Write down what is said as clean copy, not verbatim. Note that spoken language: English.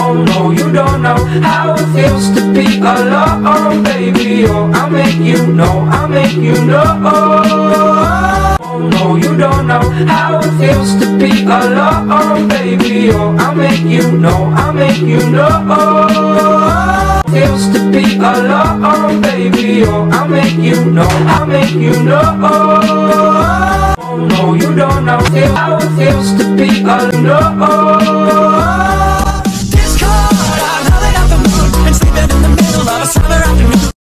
Oh no, you don't know how it feels to be alone, baby. Oh, I'll make you know, I'll make you know. Oh no, you don't know how it feels to be alone, baby. Oh, I'll make you know, I'll make you know. Feels to be alone, baby. Oh, I'll make you know, I'll make you know. Oh no, you don't know how it feels to be alone.